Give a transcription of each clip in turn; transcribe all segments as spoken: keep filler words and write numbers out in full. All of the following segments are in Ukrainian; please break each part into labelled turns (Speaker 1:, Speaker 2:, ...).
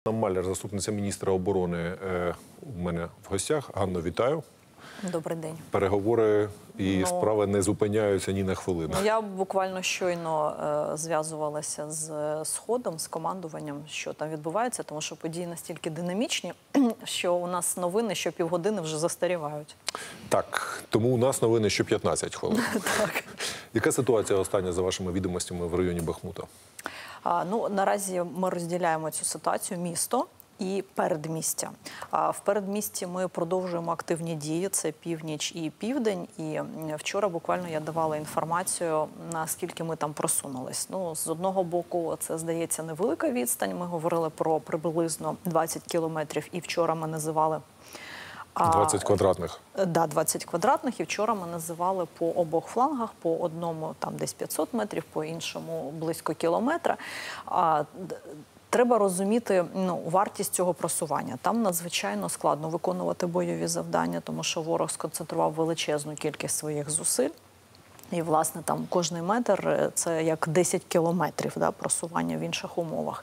Speaker 1: Ганна Маляр, заступниця міністра оборони, у мене в гостях. Ганно, вітаю.
Speaker 2: Добрий день.
Speaker 1: Переговори і
Speaker 2: ну,
Speaker 1: справи не зупиняються ні на хвилину.
Speaker 2: Ну, я буквально щойно е, зв'язувалася з Сходом, з командуванням, що там відбувається, тому що події настільки динамічні, що у нас новини що півгодини вже застарівають.
Speaker 1: Так, тому у нас новини що п'ятнадцять хвилин.
Speaker 2: Так.
Speaker 1: Яка ситуація остання, за вашими відомостями, в районі Бахмута?
Speaker 2: А, ну, наразі ми розділяємо цю ситуацію місто і передмістя. А в передмісті ми продовжуємо активні дії, це північ і південь. І вчора буквально я давала інформацію, наскільки ми там просунулись. Ну, з одного боку, це, здається, невелика відстань. Ми говорили про приблизно двадцять кілометрів, і вчора ми називали...
Speaker 1: двадцять квадратних.
Speaker 2: Так, да, двадцять квадратних. І вчора ми називали по обох флангах, по одному там десь п'ятсот метрів, по іншому близько кілометра. А, Треба розуміти ну, вартість цього просування. Там надзвичайно складно виконувати бойові завдання, тому що ворог сконцентрував величезну кількість своїх зусиль. І, власне, там кожний метр – це як десять кілометрів да, просування в інших умовах.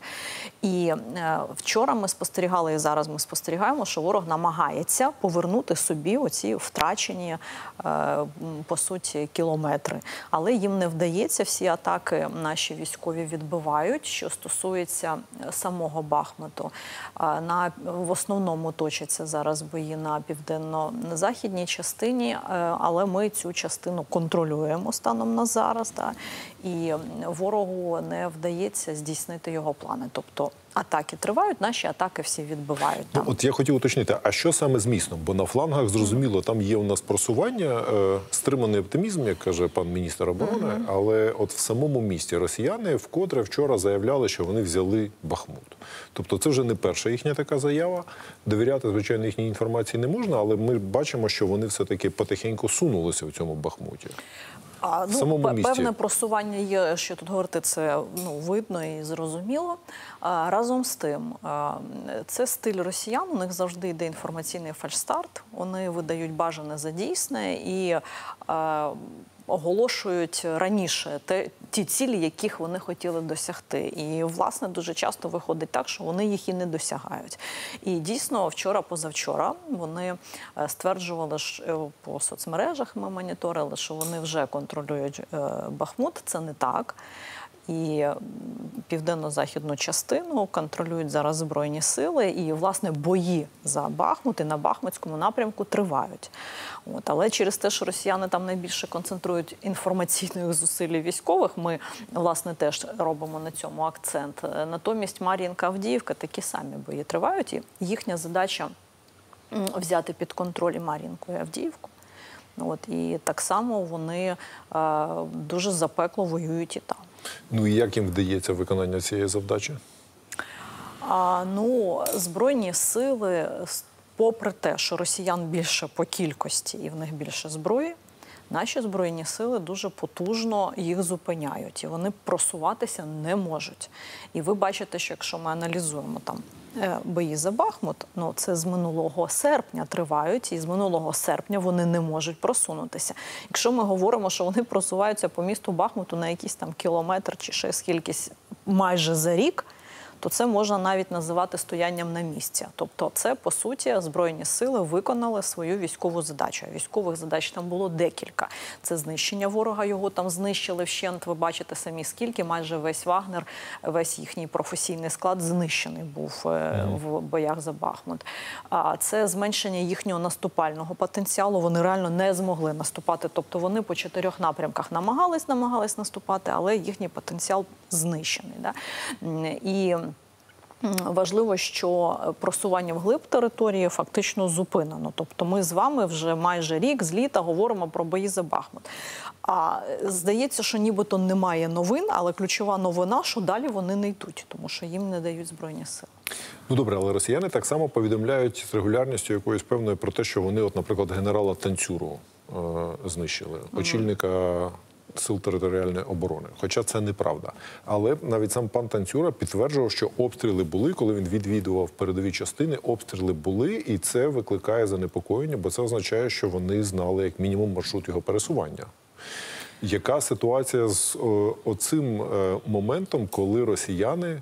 Speaker 2: І е, вчора ми спостерігали, і зараз ми спостерігаємо, що ворог намагається повернути собі оці втрачені, е, по суті, кілометри. Але їм не вдається, всі атаки наші військові відбивають. Що стосується самого Бахмуту, е, на, в основному точаться зараз бої на південно-західній частині, е, але ми цю частину контролюємо станом на зараз, да, і ворогу не вдається здійснити його плани. Тобто атаки тривають, наші атаки всі відбивають.
Speaker 1: Ну, от я хотів уточнити, а що саме з містом? Бо на флангах, зрозуміло, там є у нас просування, е, стриманий оптимізм, як каже пан міністр оборони, uh-huh. але от в самому місті росіяни вкотре вчора заявляли, що вони взяли Бахмут. Тобто це вже не перша їхня така заява. Довіряти, звичайно, їхній інформації не можна, але ми бачимо, що вони все-таки потихеньку сунулися в цьому Бахмуті.
Speaker 2: А, ну, певне просування є, що тут говорити, це ну, видно і зрозуміло. А, разом з тим, а, це стиль росіян, у них завжди йде інформаційний фальшстарт, вони видають бажане за дійсне і а, оголошують раніше те, ті цілі, яких вони хотіли досягти. І, власне, дуже часто виходить так, що вони їх і не досягають. І дійсно, вчора-позавчора вони стверджували, що по соцмережах ми моніторили, що вони вже контролюють Бахмут. Це не так. І південно-західну частину контролюють зараз Збройні сили. І, власне, бої за Бахмут і на Бахмутському напрямку тривають. От. Але через те, що росіяни там найбільше концентрують інформаційних зусиль військових, ми, власне, теж робимо на цьому акцент. Натомість Мар'їнка, Авдіївка такі самі бої тривають. І їхня задача взяти під контроль і Мар'їнку, і Авдіївку. От. І так само вони е, дуже запекло воюють і там.
Speaker 1: Ну і як їм вдається виконання цієї завдачі?
Speaker 2: А, ну, Збройні сили, попри те, що росіян більше по кількості і в них більше зброї, наші Збройні сили дуже потужно їх зупиняють. І вони просуватися не можуть. І ви бачите, що якщо ми аналізуємо там бої за Бахмут, ну це з минулого серпня тривають, і з минулого серпня вони не можуть просунутися. Якщо ми говоримо, що вони просуваються по місту Бахмуту на якийсь там кілометр чи ще скількись майже за рік, то це можна навіть називати стоянням на місці. Тобто це, по суті, Збройні сили виконали свою військову задачу. Військових задач там було декілька. Це знищення ворога, його там знищили вщент. Ви бачите самі скільки, майже весь Вагнер, весь їхній професійний склад знищений був mm. в боях за Бахмут. А це зменшення їхнього наступального потенціалу. Вони реально не змогли наступати. Тобто вони по чотирьох напрямках намагались, намагались наступати, але їхній потенціал знищений. Да? І важливо, що просування вглиб території фактично зупинено. Тобто ми з вами вже майже рік з літа говоримо про бої за Бахмут. А здається, що нібито немає новин, але ключова новина, що далі вони не йдуть, тому що їм не дають Збройні сили.
Speaker 1: Ну добре, але росіяни так само повідомляють з регулярністю якоюсь певною про те, що вони, от, наприклад, генерала Танцюру е знищили, очільника mm-hmm. Сил територіальної оборони. Хоча це неправда. Але навіть сам пан Танцюра підтверджував, що обстріли були, коли він відвідував передові частини, обстріли були, і це викликає занепокоєння, бо це означає, що вони знали як мінімум маршрут його пересування. Яка ситуація з о, оцим е, моментом, коли росіяни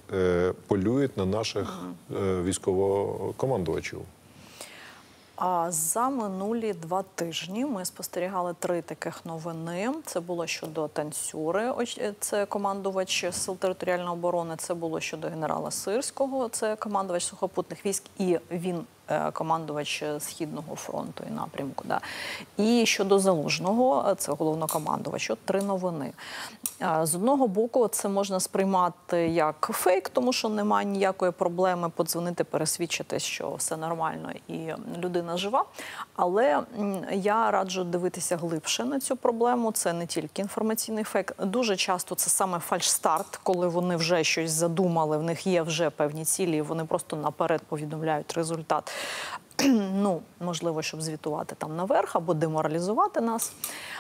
Speaker 1: е, полюють на наших е, військовокомандувачів.
Speaker 2: А за минулі два тижні ми спостерігали три таких новини. Це було щодо Танцюри, це командувач Сил територіальної оборони, це було щодо генерала Сирського, це командувач сухопутних військ, і він командувач Східного фронту і напрямку. Да. І щодо Залужного, це головнокомандувач. От три новини. З одного боку, це можна сприймати як фейк, тому що немає ніякої проблеми подзвонити, пересвідчити, що все нормально і людина жива. Але я раджу дивитися глибше на цю проблему. Це не тільки інформаційний фейк. Дуже часто це саме фальшстарт, коли вони вже щось задумали, в них є вже певні цілі, і вони просто наперед повідомляють результат. Ну, можливо, щоб звітувати там наверх або деморалізувати нас.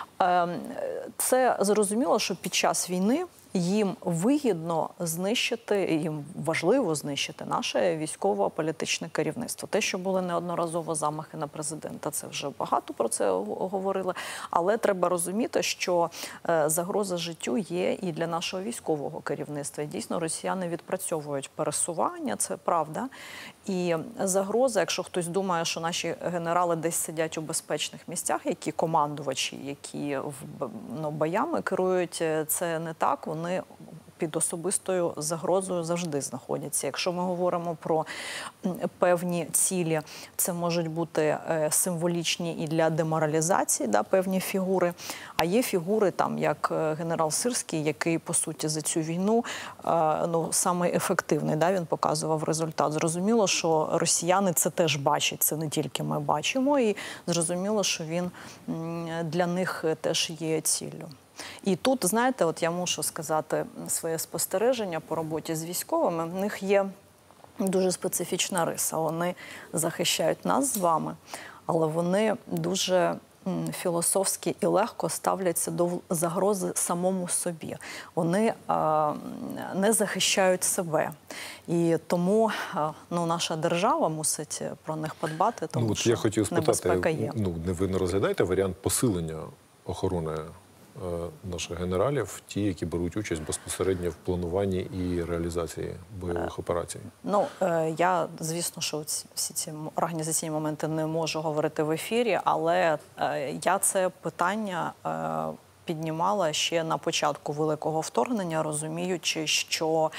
Speaker 2: Це зрозуміло, що під час війни їм вигідно знищити, їм важливо знищити наше військово-політичне керівництво. Те, що були неодноразово замахи на президента, це вже багато про це говорили. Але треба розуміти, що загроза життю є і для нашого військового керівництва. І дійсно, росіяни відпрацьовують пересування, це правда. І загроза, якщо хтось думає, що наші генерали десь сидять у безпечних місцях, які командувачі, які ну, боями керують, це не так. Вони під особистою загрозою завжди знаходяться. Якщо ми говоримо про певні цілі, це можуть бути символічні і для деморалізації, да, певні фігури. А є фігури, там, як генерал Сирський, який, по суті, за цю війну ну, саме ефективний, да, він показував результат. Зрозуміло, що росіяни це теж бачать, це не тільки ми бачимо, і зрозуміло, що він для них теж є ціллю. І тут, знаєте, от я мушу сказати своє спостереження по роботі з військовими. В них є дуже специфічна риса. Вони захищають нас з вами, але вони дуже філософськи і легко ставляться до загрози самому собі. Вони а, не захищають себе. І тому а, ну, наша держава мусить про них подбати, тому
Speaker 1: ну, от
Speaker 2: що
Speaker 1: я хотів
Speaker 2: небезпека є.
Speaker 1: Ну, ви не розглядаєте варіант посилення охорони наших генералів, ті, які беруть участь безпосередньо в плануванні і реалізації бойових операцій?
Speaker 2: Ну, я, звісно, що всі ці організаційні моменти не можу говорити в ефірі, але я це питання піднімала ще на початку великого вторгнення, розуміючи, що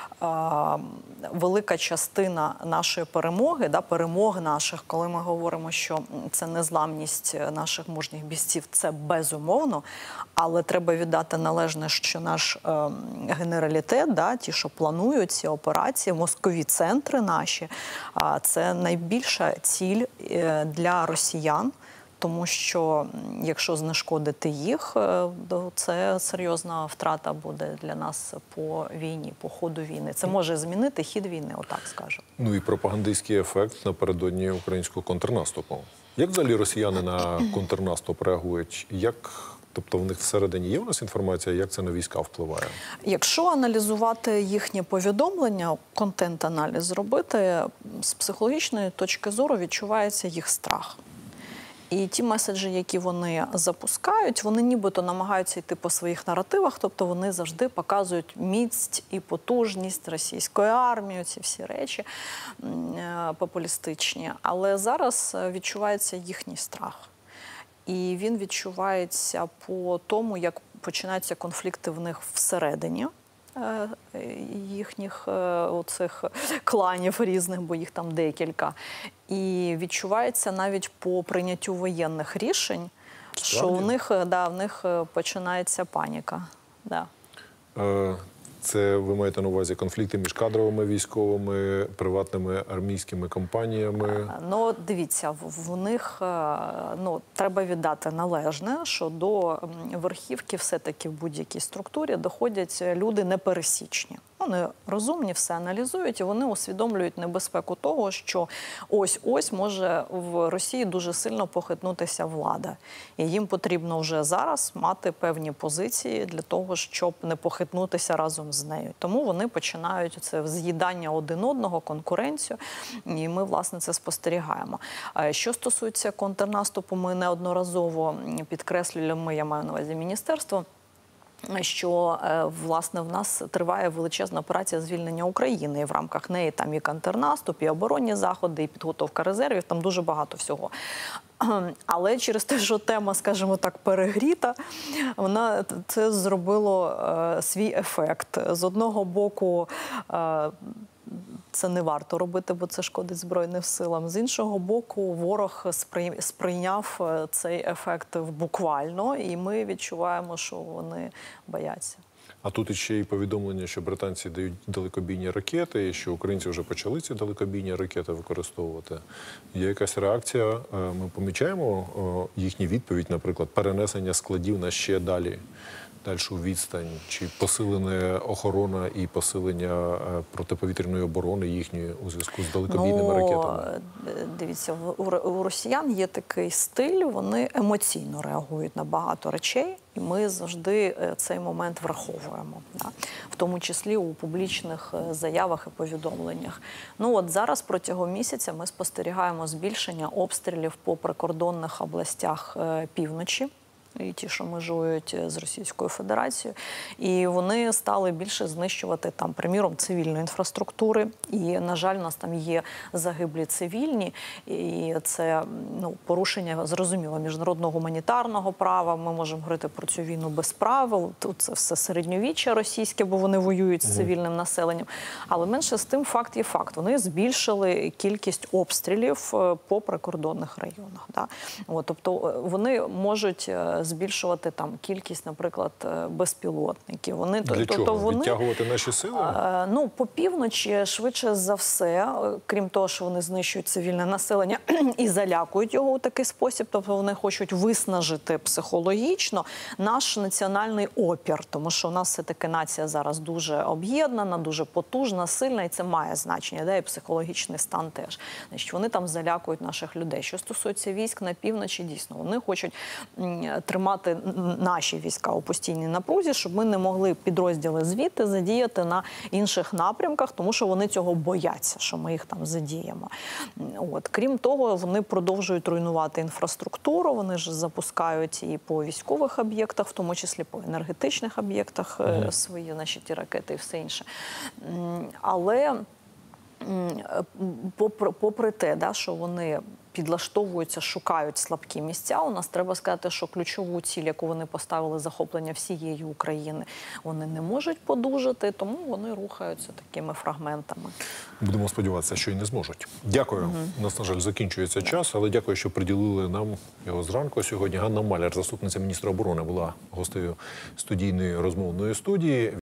Speaker 2: велика частина нашої перемоги, да, перемог наших, коли ми говоримо, що це незламність наших мужніх бійців, це безумовно, але треба віддати належне, що наш е, генералітет, да, ті, що планують ці операції, мозкові центри наші, е, це найбільша ціль е, для росіян. Тому що якщо знешкодити їх, то це серйозна втрата буде для нас по війні, по ходу війни. Це може змінити хід війни, отак скажемо.
Speaker 1: Ну і пропагандистський ефект напередодні українського контрнаступу. Як взагалі росіяни на контрнаступ реагують? Як, тобто в них всередині є у нас інформація, як це на війська впливає? Якщо
Speaker 2: аналізувати їхні повідомлення, контент-аналіз зробити, з психологічної точки зору відчувається їх страх. І ті меседжі, які вони запускають, вони нібито намагаються йти по своїх наративах, тобто вони завжди показують міць і потужність російської армії, ці всі речі популістичні. Але зараз відчувається їхній страх. І він відчувається по тому, як починаються конфлікти в них всередині їхніх оцих кланів різних, бо їх там декілька. І відчувається навіть по прийняттю воєнних рішень, Справді? що в них, да, в них починається паніка. Да.
Speaker 1: Е, це ви маєте на увазі конфлікти між кадровими військовими, приватними армійськими компаніями?
Speaker 2: Ну, дивіться, в, в них ну, треба віддати належне, що до верхівки все-таки в будь-якій структурі доходять люди непересічні. Вони розумні, все аналізують, і вони усвідомлюють небезпеку того, що ось-ось може в Росії дуже сильно похитнутися влада. І їм потрібно вже зараз мати певні позиції для того, щоб не похитнутися разом з нею. Тому вони починають це з'їдання один одного, конкуренцію, і ми, власне, це спостерігаємо. Що стосується контрнаступу, ми неодноразово підкреслюємо, я маю на увазі міністерство, що е, власне в нас триває величезна операція звільнення України, і в рамках неї там і контрнаступ, і оборонні заходи, і підготовка резервів, там дуже багато всього. Але через те, що тема, скажімо так, перегріта, вона це зробило е, свій ефект. З одного боку, е, це не варто робити, бо це шкодить Збройним силам. З іншого боку, ворог сприйняв цей ефект буквально, і ми відчуваємо, що вони бояться.
Speaker 1: А тут іще і повідомлення, що британці дають далекобійні ракети, і що українці вже почали ці далекобійні ракети використовувати. Є якась реакція? Ми помічаємо їхню відповідь, наприклад, перенесення складів на ще далі, дальшу відстань, чи посилена охорона і посилення протиповітряної оборони їхньої у зв'язку з далекобійними
Speaker 2: ну,
Speaker 1: ракетами?
Speaker 2: Дивіться, у росіян є такий стиль, вони емоційно реагують на багато речей, і ми завжди цей момент враховуємо, да? В тому числі у публічних заявах і повідомленнях. Ну от зараз протягом місяця ми спостерігаємо збільшення обстрілів по прикордонних областях півночі, і ті, що межують з Російською Федерацією, і вони стали більше знищувати там, приміром, цивільної інфраструктури. І, на жаль, у нас там є загиблі цивільні, і це ну, порушення, зрозуміло, міжнародного гуманітарного права. Ми можемо говорити про цю війну без правил. Тут це все середньовіччя російське, бо вони воюють з цивільним населенням. Але менше з тим факт є факт. Вони збільшили кількість обстрілів по прикордонних районах. Да? От, тобто вони можуть збільшувати там кількість, наприклад, безпілотників. Вони
Speaker 1: Для
Speaker 2: то,
Speaker 1: чого?
Speaker 2: То вони,
Speaker 1: відтягувати наші сили?
Speaker 2: А, ну, по півночі, швидше за все, крім того, що вони знищують цивільне населення і залякують його у такий спосіб, тобто вони хочуть виснажити психологічно наш національний опір, тому що у нас все-таки нація зараз дуже об'єднана, дуже потужна, сильна, і це має значення, да, і психологічний стан теж. Значить, вони там залякують наших людей. Що стосується військ на півночі, дійсно, вони хочуть тримати наші війська у постійній напрузі, щоб ми не могли підрозділи звідти задіяти на інших напрямках, тому що вони цього бояться, що ми їх там задіємо. От. Крім того, вони продовжують руйнувати інфраструктуру, вони ж запускають і по військових об'єктах, в тому числі по енергетичних об'єктах mm-hmm. свої наші ті ракети і все інше. Але попри, попри те, да, що вони підлаштовуються, шукають слабкі місця. У нас треба сказати, що ключову ціль, яку вони поставили, захоплення всієї України, вони не можуть подужати, тому вони рухаються такими фрагментами.
Speaker 1: Будемо сподіватися, що і не зможуть. Дякую. Угу. У нас, на жаль, закінчується да. час, але дякую, що приділили нам його зранку сьогодні. Ганна Маляр, заступниця міністра оборони, була гостею студійної розмовної студії.